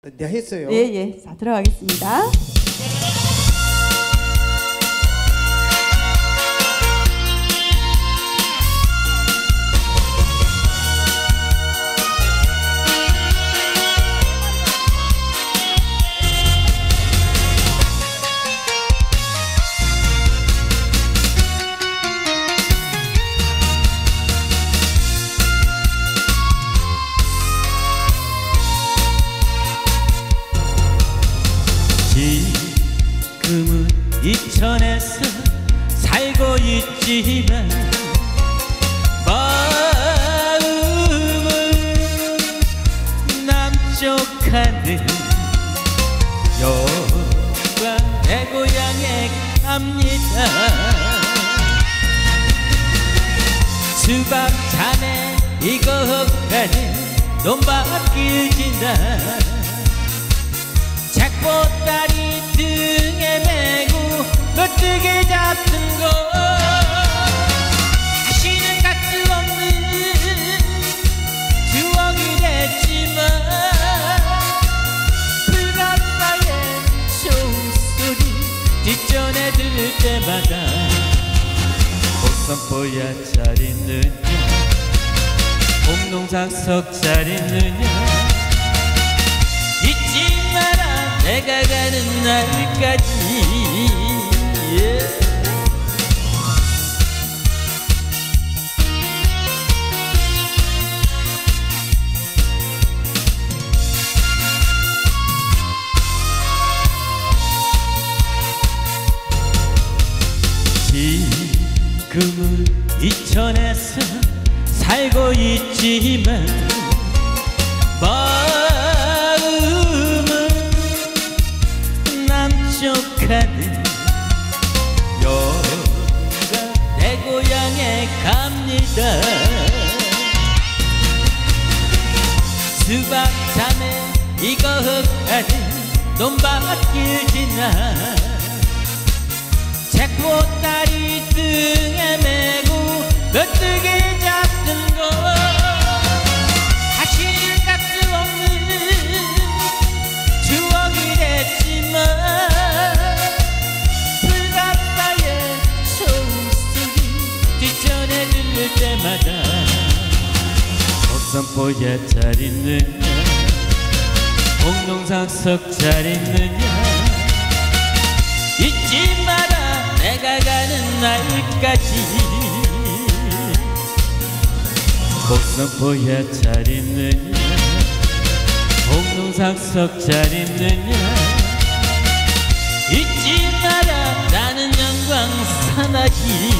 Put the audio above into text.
네, 했어요. 예, 예. 자, 들어가겠습니다. 지금은 이천에서 살고 있지만 마음은 남쪽 하늘 여가 내 고향에 갑니다. 수박 잔에 익어가는 논밭길 지나 작보다리 등에 메고 널뜨게 잡은 거 다시는 갈 수 없는 추억이 됐지만 불가사의 소리 뒷전에 들을 때마다 꽃선보야 잘 있느냐 공동삭석 잘 있느냐 잊지 마라 내가 가는 날까지 지금은 이천에서 살고 있지만 마음은 남쪽 하늘 여가 내 고향에 갑니다. 수박 잔에 익어가는 논밭길 지나 책보다리 등에 메고 널뜨게 잡는 거 다시는 갈 수 없는 추억이 됐지만 불가사의 소리 뒷전에 들릴 때마다 꽃선보야 잘 있느냐 공동삭석 잘 있느냐 잊지 마라 내가 가는 날까지 꽃선보야 잘 있느냐 공동삭석 잘 있느냐 잊지 마라 나는 영광 산악이